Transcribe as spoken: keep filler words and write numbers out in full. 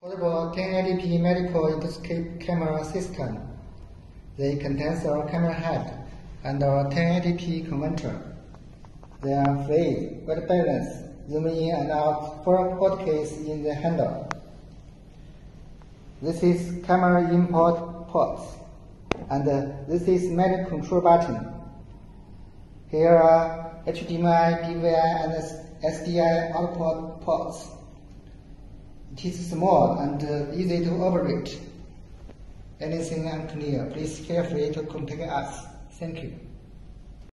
Portable ten eighty p medical endoscope camera system. They contain our camera head and our ten eighty p converter. They are free, well balanced, zoom in and out four port keys in the handle. This is camera input ports, and uh, this is medical control button. Here are H D M I, D V I, and S D I output ports. It is small and uh, easy to operate. Anything unclear, please feel free to contact us. Thank you.